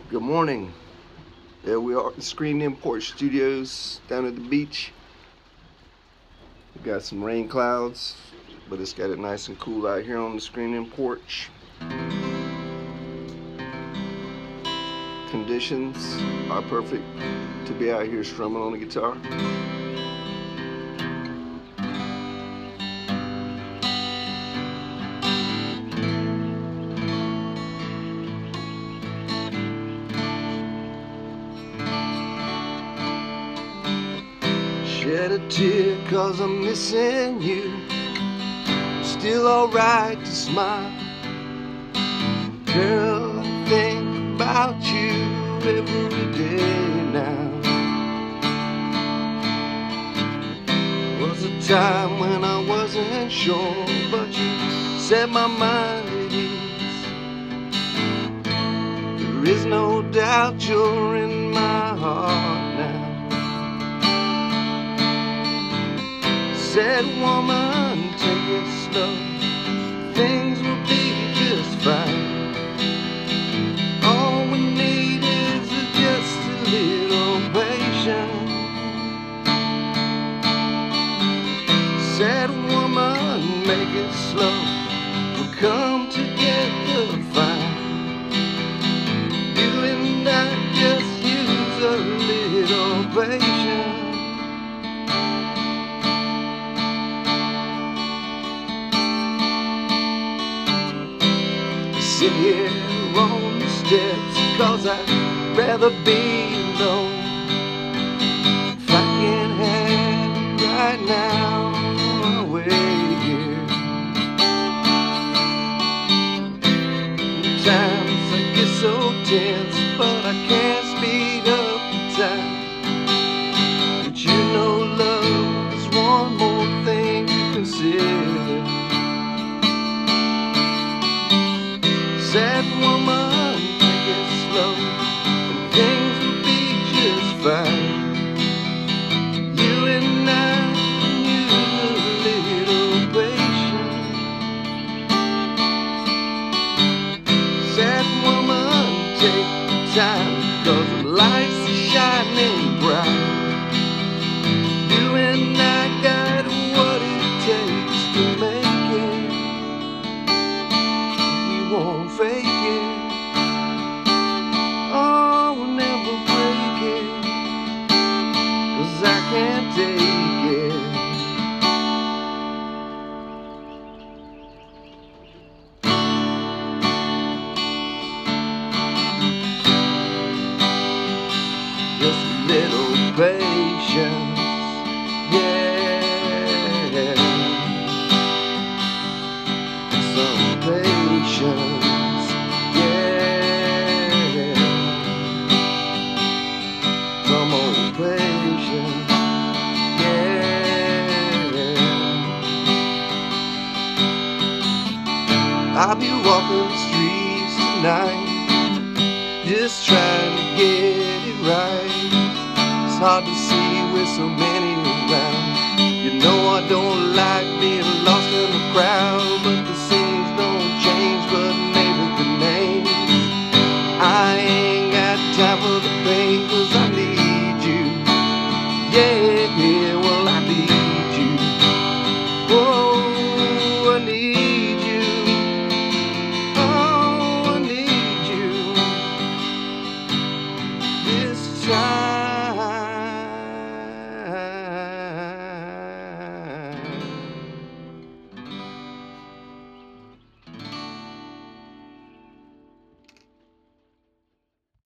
Good morning. There we are at the Screen Import Studios down at the beach. We've got some rain clouds, but it's got it nice and cool out here on the Screen In porch. Conditions are perfect to be out here strumming on the guitar. Shed a tear 'cause I'm missing you. Still alright to smile. Girl, I think about you every day now. Was a time when I wasn't sure, but you set my mind at ease. There is no doubt you're in my heart now. Said, woman, take it slow, things will be just fine. All we need is just a little patience. Said, woman, make it slow, we'll come together fine. You and I just use a little patience. Sit here on the steps 'cause I'd rather be alone. If I can have it right now, I'll wait here. Times I get so tense, but I can't speed up the time. But you know love is one more thing to consider. Said, woman, take it slow, and things will be just fine. You and I use a little patience. Said, woman, take the time, 'cause the lights are shining bright. You and I got what it takes to make it. We won't fake it. Oh, we'll never break it, 'cause I can't take it. Just a little patience, yeah. Some patience, yeah. Some old patience, yeah. I'll be walking the streets tonight, just trying to get it right. It's hard to see with so many around. You know I don't like being lost in the crowd.